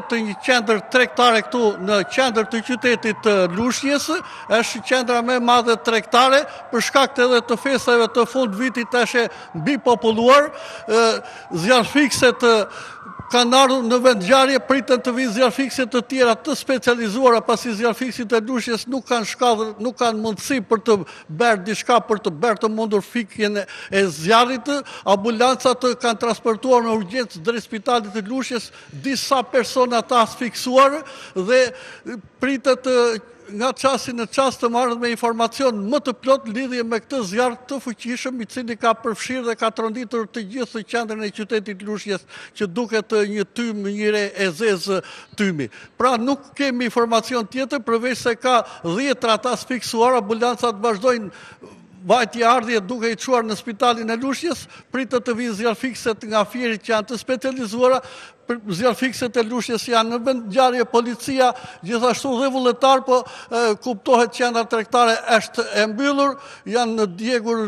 gjetë një qendër tregtare këtu në qendër të qytetit të Lushnjës, është qendra më e madhe tregtare, për shkak edhe të festave të fund vitit është mbi populluar, zjarrfikset kanë ardhur në vendngjarje, pritën të vinë zjarrfikse të tjera të specializuara, pasi zjarrfiksit e Lushnjës nuk kanë shkallë, nuk kanë mundësi për të bërë diçka për të bërë të mundur fikjen e zjarrit. Ambulancat kanë transportuar në urgjencë drejt spitalit të Lushnjës disa persona të asfiksuar dhe pritet nga qasti në qast të marrët me informacion më të plot lidhje me këtë zjarr të fuqishëm, i cili ka përfshirë dhe ka tronditur të gjithë qendrën e qytetit Lushnjës, që duket një tym njëre e zezë tymi. Pra nuk kemi informacion tjetër përveç se ka 10 të asfiksuar, ambulancat vazhdojnë vajtje ardhje duke i çuar në spitalin e Lushnjës, pritet të vinë zjarrfikset nga Fierit që janë të specializuara. Zjarrfikset e Lushnjës janë në vendngjarje, policia gjithashtu dhe vullnetar, po kuptohet qendra tregtare është e mbyllur, janë djegur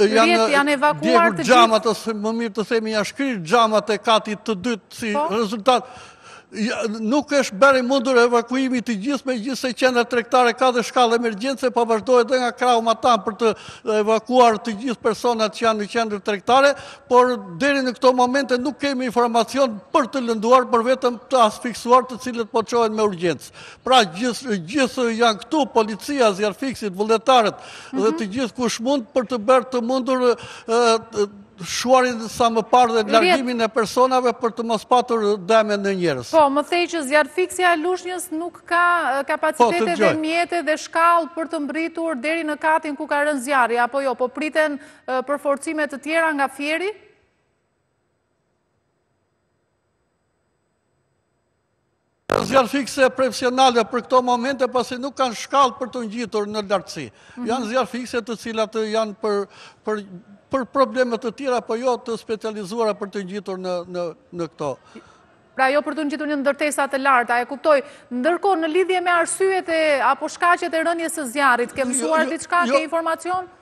xhamat, ose më mirë të themi janë shkrirë xhamat e katit të dytë si rezultat. Nuk është bërë i mundur evakuimi të gjithë, megjithëse qendra tregtare ka dhe shkallë emergjence, po vazhdohet edhe nga krahu Matan për të evakuar të gjithë personat që janë në qendër tregtare, por deri në këto momente nuk kemi informacion për të lënduar, por vetëm të asfiksuar, të cilët po çohen me urgjencë. Pra gjithë janë këtu, policia, zjarrfiksit, vullnetarët dhe të gjithë kush mund për të bërë të mundur shuarin sa më parë dhe largimin e personave për të mos patur dëme në njerëz. Po, më thej që zjarrfiksja e Lushnjës nuk ka kapacitete dhe mjete dhe shkallë për të mbritur deri në katin ku ka rënë zjarri, apo jo, po priten përforcime të tjera nga Fieri? Zjarrfikse profesionale për këto momente, pasi nuk kanë shkallë për të ngjitur në lartësi. Janë zjarrfikse të cilat janë për problemet të tjera, po jo të specializuara për të ngjitur në këto. Pra jo për të ngjitur në ndërtesa të larta, e kuptoj. Ndërkohë, në lidhje me arsyet apo shkaqet e rënies së zjarrit, ke mësuar diçka, ke informacion?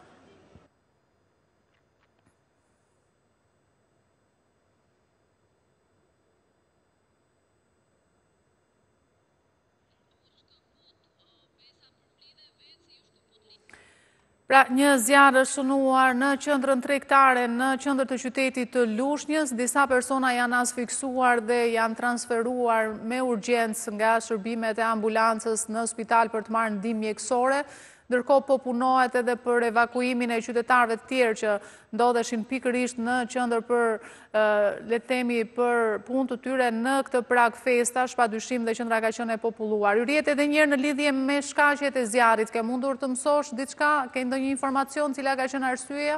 Pra, një zjarr është shënuar në qendrën tregtare, në qendër të qytetit të Lushnjës. Disa persona janë asfiksuar dhe janë transferuar me urgjencë nga shërbimet e ambulancës në spital për të marrë ndihmë mjekësore. Ndërkohë po punohet edhe për evakuimin e qytetarëve të tjerë që ndodheshin pikërisht në qendër për, le të themi, për punë të tyre në këtë prag festash, padyshim dhe qendra ka qenë e populluar. Rrihet edhe një herë në lidhje me shkaqjet e zjarrit, ke mundur të mësosh diçka, ke ndonjë informacion cila ka qenë arsyeja?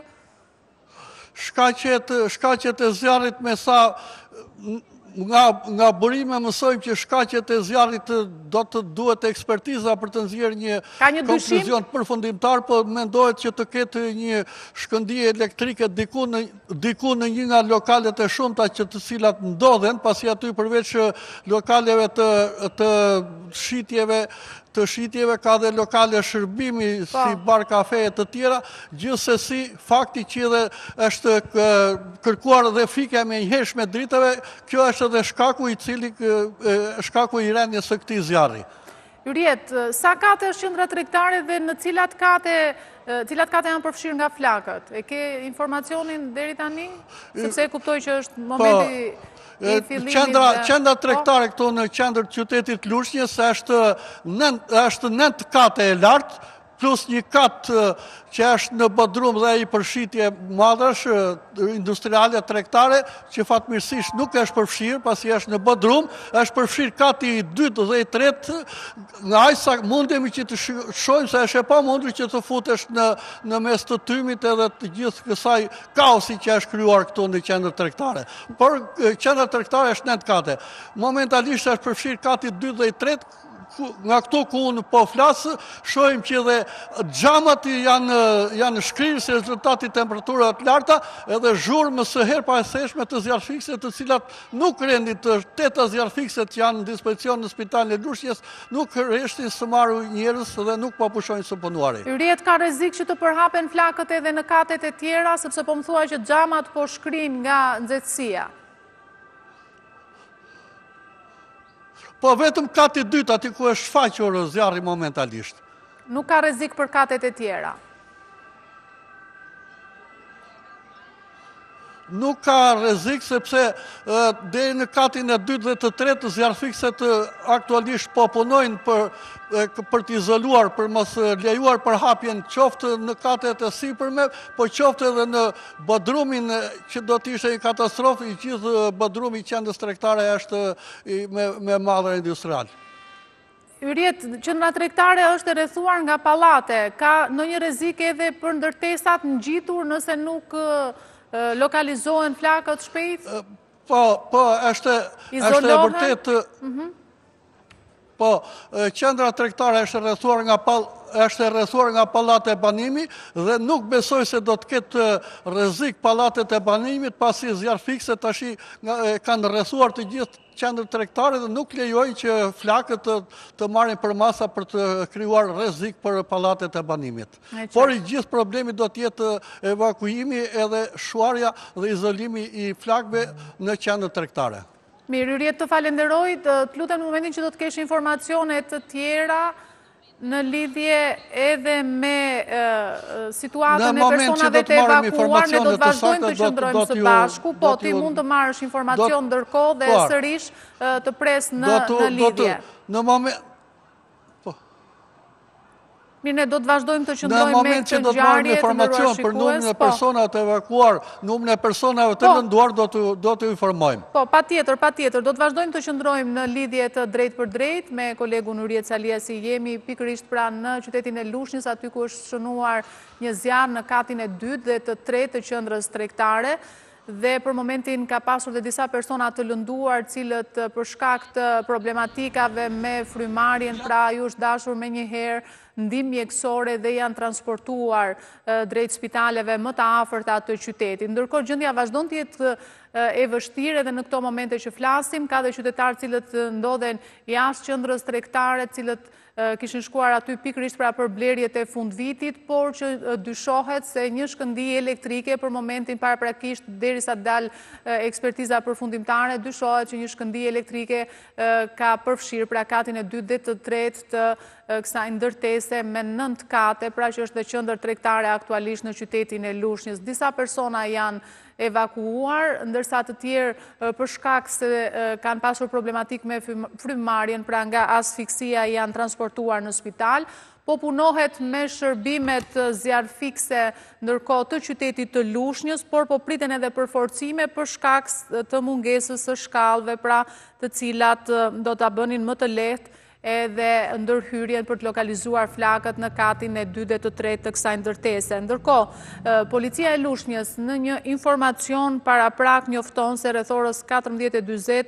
Shkaqjet e zjarrit me sa nga burime mësojmë që shkaqjet e zjarrit do të duhet ekspertiza për të nxjerrë një konkluzion përfundimtar, po mendohet që të ketë një shkëndijë elektrike diku në një nga lokalet e shumta që të cilat ndodhen, pasi aty përveç lokaleve të shitjeve ka dhe lokale shërbimi si bar, kafe e të tjera, gjithsesi fakti që edhe është kërkuar dhe fikja me njëhershme dritave, kjo është edhe shkaku i rënies së këtij zjarri. Juriet, sa kate është qendra tregtare dhe në cilat kate janë përfshirë nga flakët? E ke informacionin deri tani? Sepse e kuptoj që është momenti Qendra tregtare këtu në qendër të qytetit Lushnjës është 9 kate e lartë, plus një kat që është në bodrum dhe i përshitje madhësh industriale tregtare, që fatmirësisht nuk është përfshirë, pasi është në bodrum, është përfshirë kati i 2 dhe i 3, nga aq sa mundemi që të shohim se është e pamundur që të futesh në mes të tymit edhe të gjithë kësaj kaosi që është krijuar këtu në qendër tregtare. Por qendra tregtare është 9 kate. Momentalisht është përfshirë kati 2 dhe i 3, nga këtu ku unë po flasë, shohim që dhe xhamat janë shkrirë si rezultati temperaturave të larta, edhe zhurmë së herparaseshme të zjarrfikse, të cilat nuk rendin të 8 zjarrfikset që janë në dispozicion në spitalin e Lushnjës, nuk reshtin së marrë njerëz dhe nuk po pushojnë së punuari. Rrihet ka rrezik që të përhapen flakët edhe në katet e tjera, sepse po më thua që xhamat po shkrin nga nxehtësia. Po vetëm kati dytë, aty ku është shfaqur zjarri momentalisht. Nuk ka rrezik për katet e tjera? Nuk ka rrezik sepse deri në katin e dytë dhe të tretë zjarrfikset aktualisht po punojnë për të izoluar, për mos lejuar përhapjen qoftë në katet e sipërme, po qoftë edhe në bodrumin që do të ishte një katastrofë, i gjithë bodrumi i qendrës tregtare është me madhër industrial. Yrjet, qendra tregtare është e rrethuar nga pallate. Ka ndonjë rrezik edhe për ndërtesat ngjitur nëse nuk lokalizohen flakët shpejt? Po, është e vërtet. Po, qendra tregtare është rrethuar nga pallate e banimi dhe nuk besoj se do të ketë rrezik pallatet e banimit pasi zjarrfikset tash kanë rrethuar të gjithë qendrën tregtare dhe nuk lejojnë që flakët të marrin përmasa për të krijuar rrezik për pallatet e banimit. Por i gjithë problemi do të jetë evakuimi edhe shuarja dhe izolimi i flakëve në qendrën tregtare. Mirë, Yrjet, të falenderoj, të lutem në momentin që do të kesh informacione të tjera në lidhje edhe me situatën e personave të evakuar, ne do të vazhdojmë të qëndrojmë së bashku, po ti mund të marrësh informacion ndërkohë dhe sërish të pres në lidhje. Në moment... Mirë, ne do të vazhdojmë të qëndrojmë me këtë ngjarje të ndërruar informacion për numrin e personave të evakuar, numrin e personave të lënduar do të informojmë. Po, patjetër, do të vazhdojmë të qëndrojmë në lidhje të drejt për drejt me kolegun Yrjet Saliasi. Jemi pikërisht pra në qytetin e Lushnjës, aty ku është shënuar një zjarr në katin e 2 dhe të 3 të qendrës tregtare. Dhe për momentin ka pasur dhe disa persona të lënduar, cilët për shkak të problematikave me frymarrjen, pra ju është dashur me njëherë ndihmë mjekësore dhe janë transportuar drejt spitaleve më të afërta të qytetit. Ndërkohë gjendja vazhdon të jetë e vështirë edhe në këto momente që flasim, ka dhe qytetarë cilët ndodhen jashtë qendrës tregtare, cilët kishin shkuar aty pikërisht pra për blerjet e fundvitit, por që dyshohet se një shkëndi elektrike për momentin paraprakisht derisa dal ekspertiza përfundimtare, dyshohet që një shkëndi elektrike ka përfshirë pra katin e 2 dhe të 3 të kësaj ndërtese me 9 kate, pra që është dhe qendër tregtare aktualisht në qytetin e Lushnjës. Disa persona janë evakuuar, ndërsa të tjerë për shkak se kanë pasur problematik me frymarrjen, pra nga asfiksia janë transportuar në spital. Po punohet me shërbimet zjarrfikse ndërkohë të qytetit të Lushnjës, por po priten edhe përforcime për shkak të mungesës së shkallëve, pra të cilat do ta bënin më të lehtë edhe ndërhyrjen për të lokalizuar flakët në katin e 2 dhe të 3 të kësaj ndërtese. Ndërkohë, policia e Lushnjës në një informacion paraprak njofton se rreth orës 14:40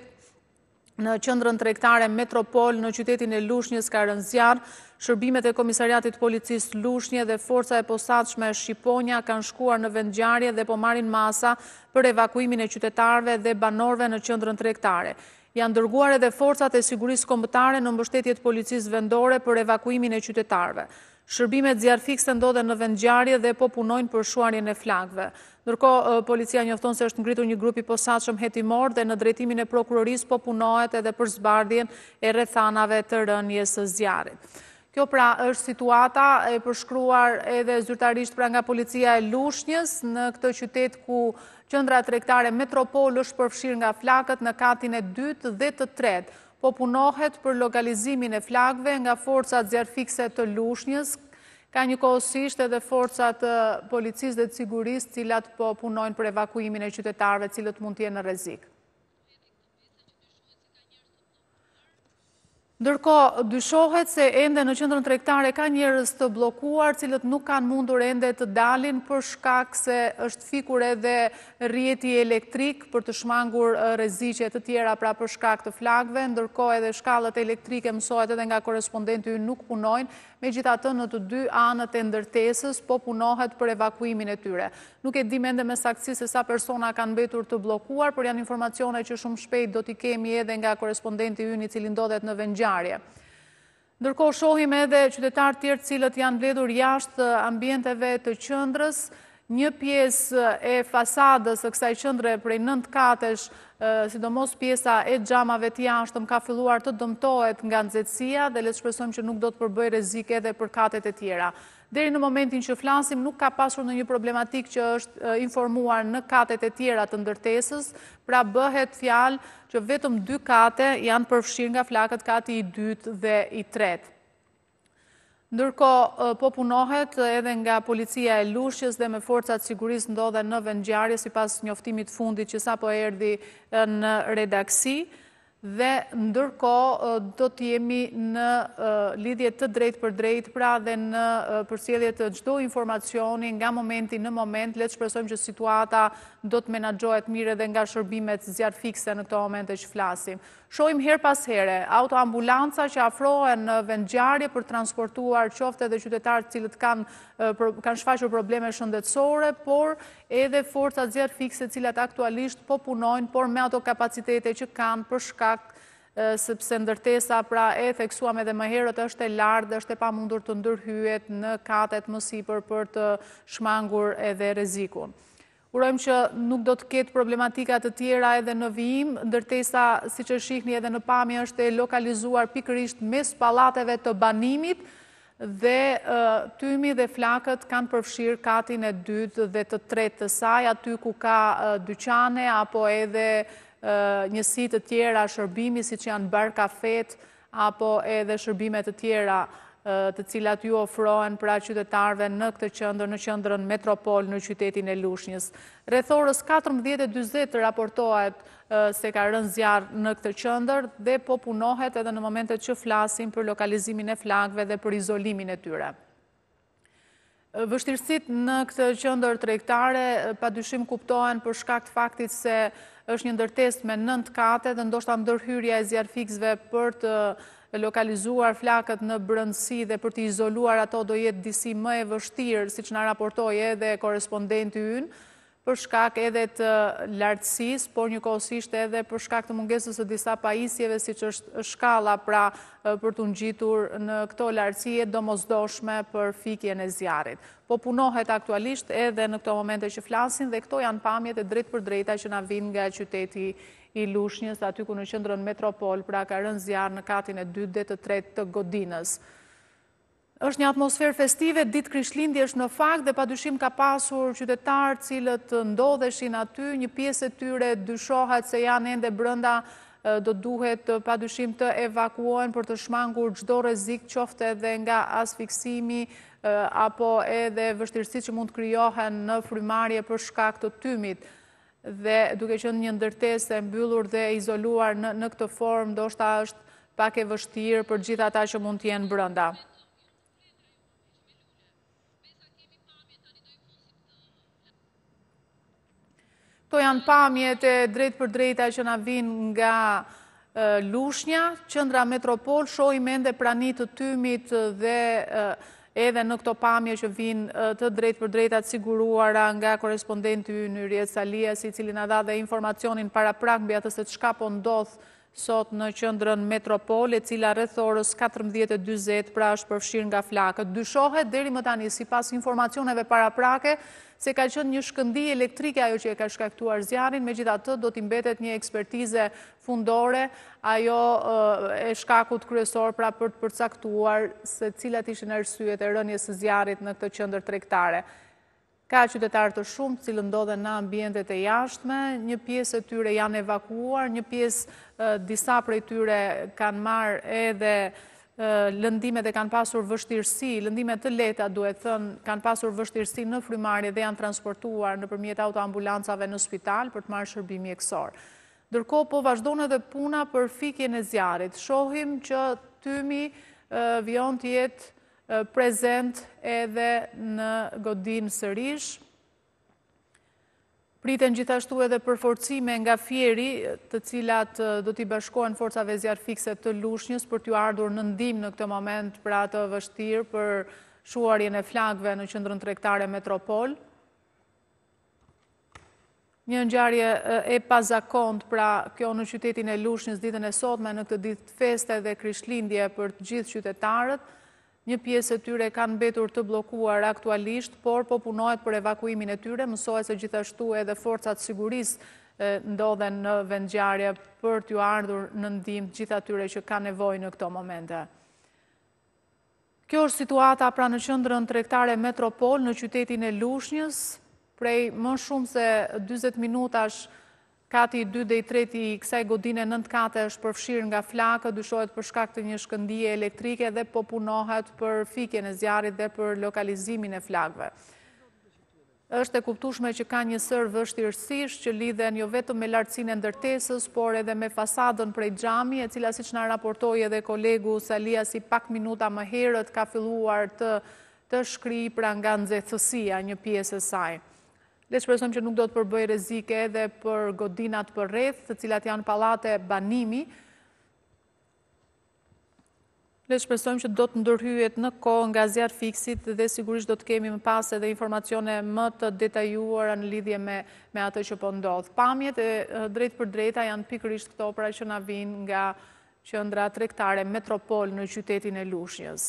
në qendrën tregtare Metropol në qytetin e Lushnjës ka rënë zjarr. Shërbimet e Komisariatit Policisë Lushnjë dhe forca e posaçme Shqiponja kanë shkuar në vendngjarje dhe po marrin masa për evakuimin e qytetarëve dhe banorëve në qendrën tregtare. Janë dërguar edhe forcat e sigurisë kombëtare në mbështetje të policisë vendore për evakuimin e qytetarëve. Shërbimet zjarrfikse ndodhen në vendngjarje dhe po punojnë për shuarjen e flakëve. Ndërkohë, policia njofton se është ngritur një grup i posaçëm hetimor dhe në drejtimin e prokurorisë po punohet edhe për zbardhjen e rrethanave të rënies së zjarrit. Kjo pra është situata e përshkruar edhe zyrtarisht pra nga policia e Lushnjës në këtë qytet ku qendra tregtare Metropol është përfshirë nga flakët në katin e 2 dhe të 3. Po punohet për lokalizimin e flakëve nga forcat zjarrfikse të Lushnjës. Ka njëkohësisht edhe forcat të policisë dhe të sigurisë, cilat po punojnë për evakuimin e qytetarëve, cilët mund të jenë në rrezik. Ndërkohë, dyshohet se ende në qendrën tregtare ka njerëz të bllokuar, cilët nuk kanë mundur ende të dalin për shkak se është fikur edhe rrjeti elektrik për të shmangur rreziqe të tjera pra për shkak të flakëve, ndërkohë edhe shkallët elektrike mësohet edhe nga korrespondenti ynë nuk punojnë, megjithatë në të dy anët e ndërtesës po punohet për evakuimin e tyre. Nuk e dim ende me saktësi se sa persona kanë mbetur të bllokuar, por janë informacione që shumë shpejt do t'i kemi edhe nga korrespondenti ynë i cili ndodhet në vendngjarje. Ndërkohë shohim edhe qytetarë tjerë cilët janë mbledhur jashtë ambienteve të qendrës. një pjesë e fasadës së kësaj qendre prej 9 katesh, sidomos pjesa e xhamave të jashtëm ka filluar të dëmtohet nga nxehtësia dhe le të shpresojmë që nuk do të përbëjë rrezik edhe për katet e tjera. Deri në momentin që flasim, nuk ka pasur ndonjë problematik që është informuar në katet e tjera të ndërtesës, pra bëhet fjalë që vetëm 2 kate janë përfshirë nga flakët, kati i 2 dhe i 3. Ndërkohë, po punohet edhe nga policia e Lushqës dhe me forcat sigurisë ndodhen në vendngjarje sipas njoftimit fundit që sapo erdhi në redaksi. Dhe ndërkohë do të jemi në lidhje të drejtë për drejtë, pra dhe në përsjellje të çdo informacioni nga momenti në moment. Le të shpresojmë që situata do të menaxhohet mirë edhe nga shërbimet zjarr fikse në këto momente që flasim. Shohim her pas here autoambulanca që afrohen në vendngjarje për transportuar qoftë edhe qytetarët cilët kanë shfaqur probleme shëndetësore, por edhe forcat zjarr fikse cilat aktualisht po punojnë, por me ato kapacitete që kanë për shkak sepse ndërtesa, pra e theksuam edhe më herët, është e lartë dhe është e pamundur të ndërhyet në katet më sipër për të shmangur edhe rrezikun. Urojmë që nuk do të ketë problematika të tjera edhe në vijim. Ndërtesa, siç e shihni edhe në pamje, është e lokalizuar pikërisht mes pallateve të banimit dhe tymi dhe flakët kanë përfshirë katin e 2 dhe të 3 të saj, aty ku ka dyqane apo edhe njësi të tjera shërbimi, siç janë bar kafet apo edhe shërbime të tjera të cilat ju ofrohen pra qytetarëve në këtë qendër, në qendrën Metropol në qytetin e Lushnjës. Rreth orës 14:40 raportohet se ka rënë zjarr në këtë qendër dhe po punohet edhe në momentet që flasim për lokalizimin e flakëve dhe për izolimin e tyre. Vështirësitë në këtë qendër tregtare padyshim kuptohen për shkak të faktit se është një ndërtesë me 9 kate dhe ndoshta ndërhyrja e zjarrfiksëve për të lokalizuar flakët në brendësi dhe për të izoluar ato do jetë disi më e vështirë, siç na raportoi edhe korrespondenti ynë, për shkak edhe të lartësisë, por njëkohësisht edhe për shkak të mungesës së disa pajisjeve, siç është shkalla, pra për të ngjitur në këto lartësie domosdoshme për fikjen e zjarrit. Po punohet aktualisht edhe në këto momente që flasin dhe këto janë pamjet e drejtë për drejta që na vijnë nga qyteti i Lushnjës, aty ku në qendrën Metropol, pra ka rënë zjarr në katin e 2 dhe të 3 të godinës. Është një atmosferë festive, ditë Krishtlindjesh në fakt dhe padyshim ka pasur qytetarë cilët ndodheshin aty, një pjesë e tyre dyshohet se janë ende brenda, do duhet padyshim të evakuohen për të shmangur çdo rrezik, qoftë edhe nga asfiksimi apo edhe vështirësitë që mund të krijohen në frymarrje për shkak të tymit. Dhe duke qenë një ndërtesë e mbyllur dhe izoluar në këtë formë, ndoshta është pak e vështirë për gjithë ata që mund të jenë brenda. Këto janë pamjet e drejtë për drejta që na vijnë nga Lushnja, qendra Metropol, shohim ende prani të tymit dhe edhe në këto pamje që vinë të drejtë për drejta të siguruara nga korrespondenti ynë Yriet Saliasi, i cili na dha dhe informacionin paraprak mbi atë se çka po ndodh sot në qendrën Metropol, e cila rreth orës 14:40 pra është përfshirë nga flakët. Dyshohet deri më tani sipas informacioneve paraprake se ka qenë një shkëndijë elektrike ajo që e ka shkaktuar zjarrin, megjithatë do t'i mbetet një ekspertize fundore, ajo e shkakut kryesor pra për të përcaktuar se cilat ishin arsyet e rënies së zjarrit në këtë qendër tregtare. Ka qytetarë të shumë të cilët ndodhen në ambientet e jashtme, një pjesë e tyre janë evakuuar, një pjesë disa prej tyre kanë marrë edhe lëndime dhe kanë pasur vështirësi, lëndime të lehta duhet thënë, kanë pasur vështirësi në frymarrje dhe janë transportuar nëpërmjet autoambulancave në spital për të marrë shërbim mjekësor. Ndërkohë po vazhdon edhe puna për fikjen e zjarrit. Shohim që tymi vijon të jetë prezent edhe në godinë sërish. Priten gjithashtu edhe përforcime nga Fieri, të cilat do t'i bashkohen forcave zjarrfikse të Lushnjës për t'ju ardhur në ndihmë në këtë moment për atë vështirë për shuarjen e flakëve në qendrën tregtare Metropol. Një ngjarje e pazakontë, pra kjo në qytetin e Lushnjës ditën e sotme në këtë ditë feste dhe Krishtlindje për të gjithë qytetarët, Një pjesë e tyre kanë mbetur të blokuar aktualisht, por po punohet për evakuimin e tyre. Mësohet se gjithashtu edhe forcat sigurisë ndodhen në vendngjarje për t'ju ardhur në ndihmë gjithë atyre që kanë nevojë në këto momente. Kjo është situata pra në qendrën tregtare Metropol në qytetin e Lushnjës. Prej më shumë se 40 minutash, kati 2 dhe i 3 i kësaj godine 9 kate është përfshirë nga flakë, dyshohet për shkak të një shkëndije elektrike dhe po punohet për fikjen e zjarrit dhe për lokalizimin e flakëve. Është e kuptueshme që ka një sër vështirësish që lidhen jo vetëm me lartësinë e ndërtesës, por edhe me fasadën prej xhami, e cila siç na raportoi edhe kolegu Salia si pak minuta më herët ka filluar të shkrijë pra nga nxehtësia një pjesë e saj. Le të shpresojmë që nuk do të përbëjë rrezike edhe për godinat përreth, të cilat janë pallate banimi. Le të shpresojmë që do të ndërhyjet në kohë nga zjarri fiksit dhe sigurisht do të kemi më pas edhe informacione më të detajuara në lidhje me atë që po ndodh. Pamjet e drejt për drejta janë pikërisht këto pra që na vijnë nga qendra tregtare Metropol në qytetin e Lushnjës.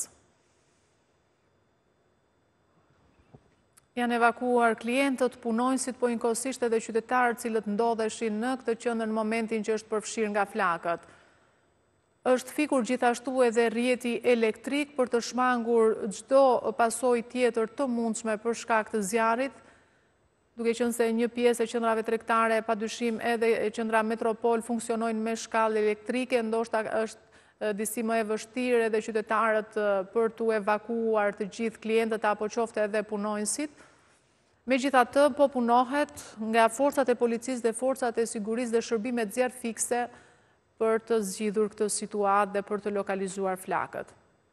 Janë evakuar klientët, punonjësit, po njëkohësisht edhe qytetarët cilët ndodheshin në këtë qendër në momentin që është përfshirë nga flakët. Është fikur gjithashtu edhe rrjeti elektrik për të shmangur çdo pasojë tjetër të mundshme për shkak të zjarrit, duke qenë se një pjesë e qendrave tregtare, padyshim edhe e qendra Metropol funksionojnë me shkallë elektrike, ndoshta është disi më e vështirë edhe qytetarët për të evakuuar të gjithë klientët apo qoftë edhe punonjësit. Megjithatë, po punohet nga forcat e policisë dhe forcat e sigurisë dhe shërbimet zjarr fikse për të zgjidhur këtë situatë dhe për të lokalizuar flakët.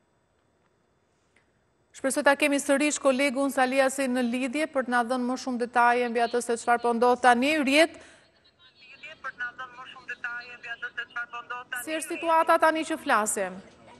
Shpresoj ta kemi sërish kolegun Saliasin në lidhje për të na dhënë më shumë detaje mbi atë se çfarë po ndodh tani. Rjet. Si është situata tani që flasim?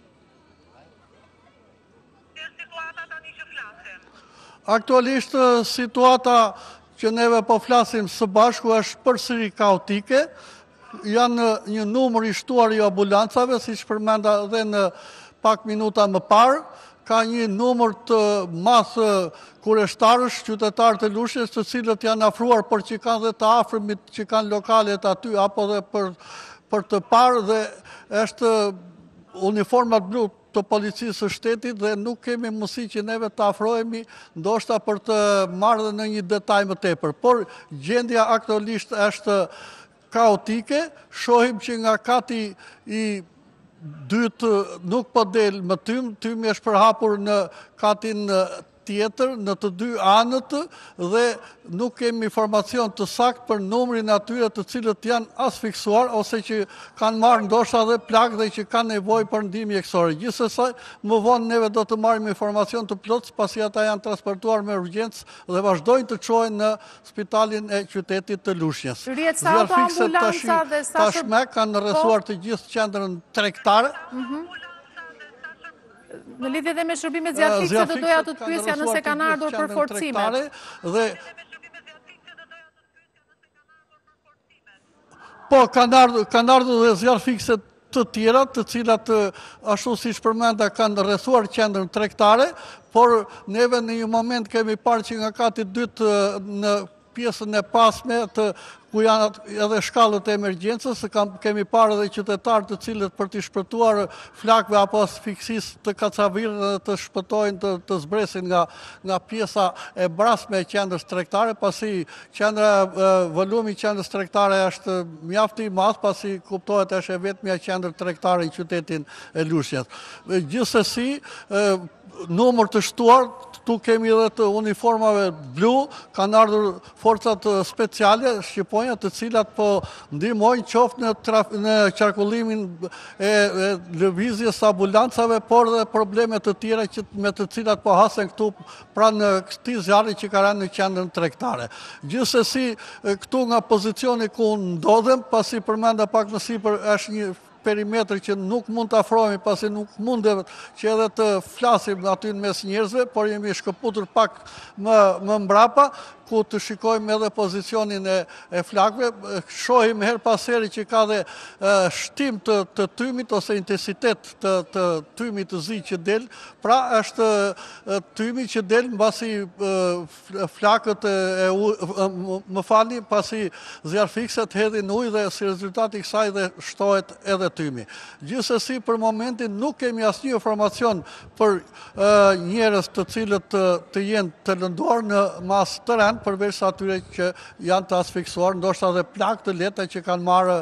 Aktualisht situata që neve po flasim së bashku është përsëri kaotike. Janë një numër i shtuar i ambulancave, si që përmenda dhe në pak minuta më parë. Ka një numër të masë kureshtarësh, qytetarë të Lushnjës, të cilët janë afruar, por që kanë dhe të afërmit që kanë lokalet aty, apo dhe për të parë, dhe është uniformat blu të policisë së shtetit dhe nuk kemi mundësi që neve të afrohemi ndoshta për të marrë në një detaj më tepër. Por gjendja aktualisht është kaotike, shohim që nga kati i dytë nuk po del më tymi është përhapur në katin tjetër, në të dy anët, dhe nuk kemi informacion të sakt për numrin atyre të cilët janë asfiksuar, ose që kanë marrë ndoshta dhe plagë dhe që kanë nevojë për ndihmë mjekësore. Gjithsesi, më vonë neve do të marrim informacion të plotë, pasi ata janë transportuar me urgjencë dhe vazhdojnë të çohen në spitalin e qytetit të Lushnjës. Tashmë kanë rrethuar të gjithë qendrën tregtare. Në lidhje dhe me shërbimet zjarri fikse do doja të pyesja nëse kanë ardhur për forcimet. Po, kanë ardhur dhe zjarri fikse të tjera, të cilat ashtu siç përmenda kanë rrethuar qendrën tregtare, por neve në një moment kemi parë që nga kati dytë në pjesën e pasme ku janë edhe shkallët e emergjencës, kemi parë edhe qytetarë të cilët për të shpëtuar flakëve apo asfiksisë të kacavirë dhe të shpëtojnë të zbresin nga pjesa e brasme e qendrës tregtare, pasi volumi i qendrës tregtare është mjaft i madh, pasi kuptohet është vetmja qendër tregtare në qytetin e Lushnjës. Gjithsesi, numër të shtuar, tu kemi edhe të uniformave blu, kanë ardhur forcat speciale shqiponja, të cilat po ndihmojnë qoftë në qarkullimin e lëvizjes ambulancave, por dhe probleme të tjera me të cilat po hasen këtu pranë këtij zjarri që ka rënë në qendrën tregtare. Gjithsesi, këtu nga pozicioni ku ndodhem, pasi përmenda pak më sipër, është një perimetër që nuk mund të afrohemi, pasi nuk mundem që edhe të flasim aty në mes njerëzve, por jemi shkëputur pak më mbrapa, ku të shikojmë edhe pozicionin e flakëve, shohim her pas heri që ka dhe shtim të tymit ose intensitet të tymit të zi që del, pra është tymi që del mbasi flakët më falni, pasi zjarfikset hedhin ujë dhe si rezultati kësaj dhe shtohet edhe tymi. Gjithsesi për momentin nuk kemi asnjë informacion për njerëz të cilët të jenë të lënduar në mas të rënd, përveç atyre që janë të asfiksuar, ndoshta edhe plak të lehta që kanë marrë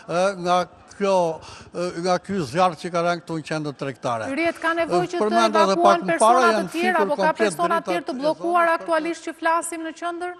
nga ky zjarr që ka rënë këtu në qendrën tregtare. Yriet, ka nevojë që të evakuohen persona të tjerë apo ka persona të tjerë të bllokuar aktualisht që flasim në qendër?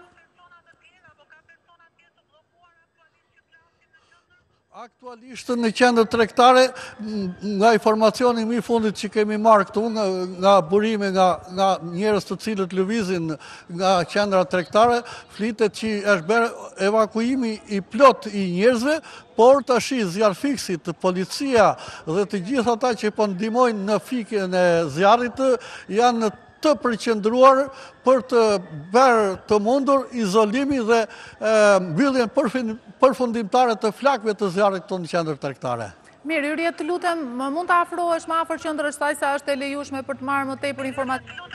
Aktualisht në qendrën tregtare, nga informacioni më i fundit që kemi marrë këtu, nga burime nga njerëz të cilët lëvizin nga qendra tregtare, flitet që është bërë evakuimi i plot i njerëzve, por tash zjarfiksit, policia dhe të gjithë ata që po ndihmojnë në fikjen e zjarrit janë të përqendruar për të bërë të mundur izolimi dhe mbylljen përfundimtare të flakëve të zjarrit këtu në qendrën tregtare. Mirë, Yriet, të lutem, mund të afrohesh më afër qendrës saj sa është e lejueshme për të marrë më tepër informacion.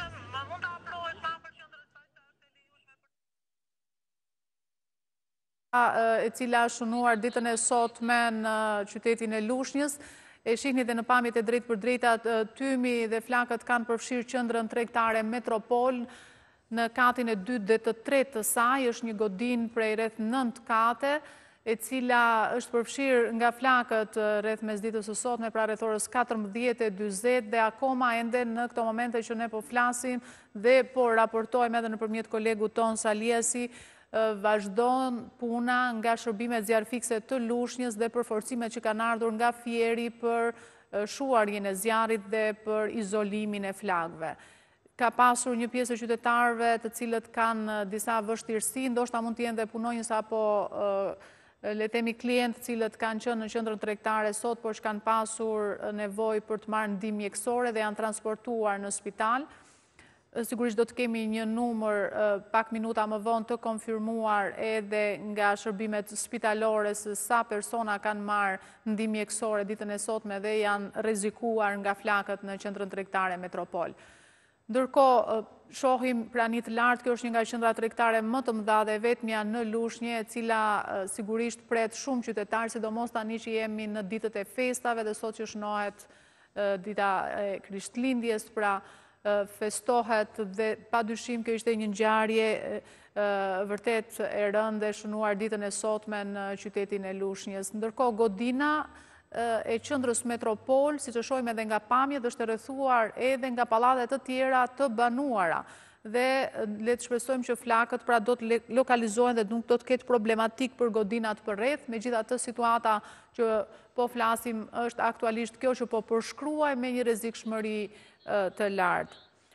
E cila është shënuar ditën e sotme në qytetin e Lushnjës. E shihni dhe në pamjet e drejt për drejta, tymi dhe flakët kanë përfshirë qendrën tregtare Metropol. Në katin e 2 dhe të 3 të saj është një godinë prej rreth 9 kate, e cila është përfshirë nga flakët rreth mesditës së sotme, pra rreth orës 14:40 dhe akoma ende në këto momente që ne po flasim dhe po raportojmë edhe nëpërmjet kolegut ton Saliasi, vazhdon puna nga shërbimet zjarfikse të Lushnjës dhe përforcimet që kanë ardhur nga Fieri për shuarjen e zjarrit dhe për izolimin e flakëve. Ka pasur një pjesë e qytetarëve të cilët kanë disa vështirësi, ndoshta mund të jenë dhe punonjës apo le të themi klientë të cilët kanë qenë në qendrën tregtare sot, por që kanë pasur nevojë për të marrë ndihmë mjekësore dhe janë transportuar në spital. Sigurisht do të kemi një numër pak minuta më vonë të konfirmuar edhe nga shërbimet spitalore se sa persona kanë marrë ndihmë mjekësore ditën e sotme dhe janë rrezikuar nga flakët në qendrën tregtare Metropol. Ndërkohë, shohim prani të lartë, kjo është një nga qendrat tregtare më të mëdha dhe vetmja në Lushnjë, e cila sigurisht pret shumë qytetarë, sidomos tani që jemi në ditët e festave dhe sot që shënohet dita e Krishtlindjes, pra festohet dhe pa dyshim kjo ishte një ngjarje vërtet e rëndë dhe shënuar ditën e sotme në qytetin e Lushnjës. Ndërkohë, godina e qendrës Metropol, siç e shohim edhe nga pamjet, është rrethuar edhe nga pallate të tjera të banuara. Dhe le të shpresojmë që flakët pra do të lokalizohen dhe nuk do të ketë problematik për godinat përreth. Megjithatë, situata që po flasim është aktualisht kjo që po përshkruaj me një rrezikshmëri të lartë.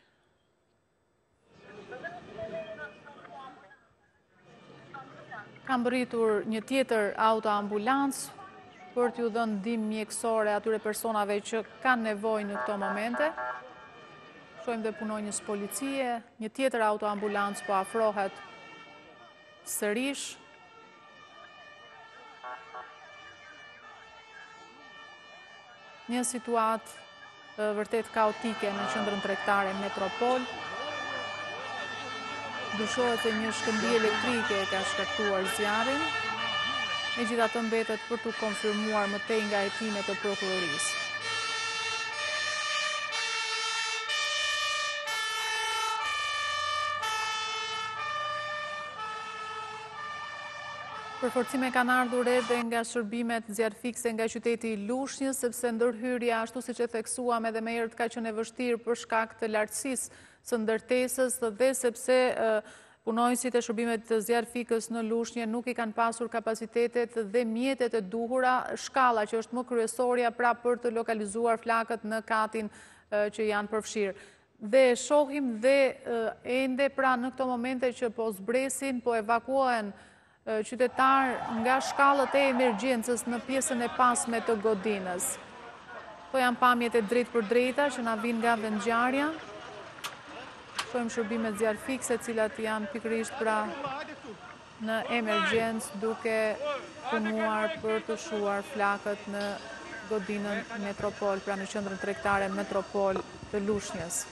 Kam bëritur një tjetër autoambulancë për t'ju dhënë ndihmë mjekësore atyre personave që kanë nevojë në këto momente. Shohim dhe punonjës policie, një tjetër autoambulancë po afrohet sërish. Një situatë vërtet kaotike në qendrën tregtare Metropol. Dyshohet se një shkëmbie elektrike ka shkaktuar zjarrin. Megjithatë mbetet për t'u konfirmuar më tej nga hetimet e prokurorisë. Përforcime kanë ardhur edhe nga shërbimet zjarfikse nga qyteti i Lushnjës, sepse ndërhyrja, ashtu siç e theksuam edhe më herët, ka qenë e vështirë për shkak të lartësisë së ndërtesës dhe sepse punonjësit e shërbimit të zjarfikës në Lushnjë nuk i kanë pasur kapacitetet dhe mjetet e duhura, shkalla që është më kryesorja pra për të lokalizuar flakët në katin që janë përfshirë. Dhe shohim dhe ende pra në këto momente që po zbresin, po evakuohen qytetar nga shkallët e emergjencës në pjesën e pasme të godinës. Po janë pamjet e drejt për drejta që na vinë nga vendngjarja. Shojmë shërbimet zjarë fikse, cilat janë pikërisht pra në emergjencë duke punuar për të shuar flakët në godinën Metropol, pra në qendrën tregtare Metropol të Lushnjës.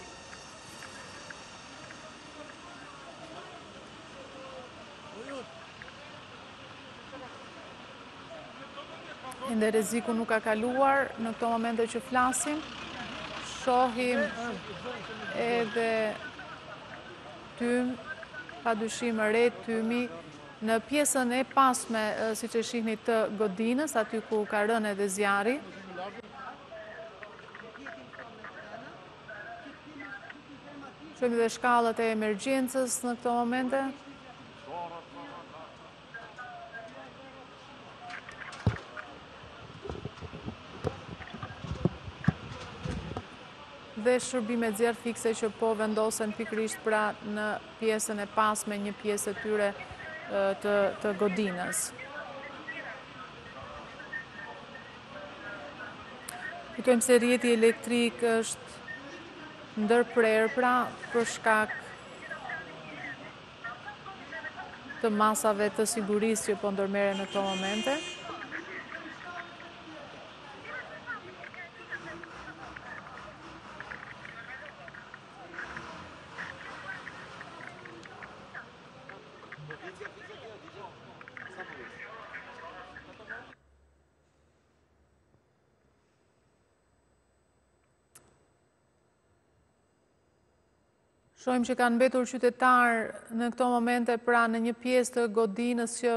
Ende rreziku nuk ka kaluar në këto momente që flasim. Shohim edhe tym, padyshim re tymi në pjesën e pasme, siç e shihni, të godinës, aty ku ka rënë edhe zjarri. Shohim edhe shkallët e emergjencës në këto momente. Dhe shërbimet zjarë fikse që po vendosen pikërisht pra në pjesën e pasme, një pjesë e tyre të godinës. Kujtojmë se rrjeti elektrik është ndërprer pra për shkak të masave të sigurisë që po ndërmerren në këto momente. Shohim që kanë mbetur qytetarë në këto momente pra në një pjesë të godinës që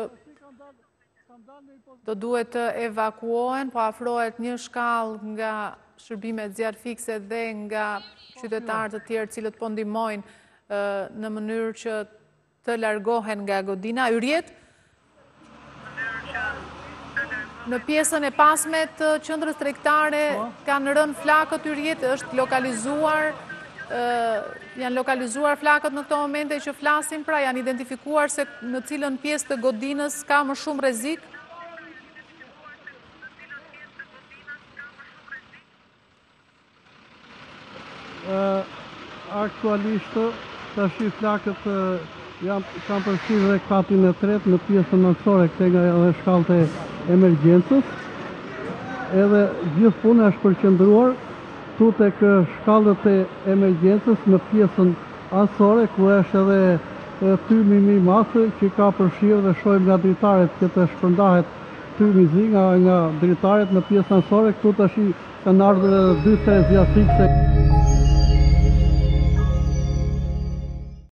do duhet të evakuohen, po afrohet një shkallë nga shërbimet zjarë fikse dhe nga qytetarë të tjerë cilët po ndihmojnë në mënyrë që të largohen nga godina. Yrjet në pjesën e pasme të qendrës tregtare kanë rënë flakët yrjet, është lokalizuar. Janë lokalizuar flakët në këto momente që flasim, pra janë identifikuar se në cilën pjesë të godinës ka më shumë rrezik. Aktualisht tash flakët kanë përfshirë dhe katin e tretë në pjesën nënçore këtej nga shkallët e emergjencës. Edhe gjithë puna është përqendruar tu tek shkallët e emergjencës në pjesën anësore, ku është edhe tymi më i madh që ka përfshirë dhe shohim nga dritaret që të shpërndahet tymi zi nga dritaret në pjesën anësore. Këtu tash kanë ardhur 2-3 zjarë fikse.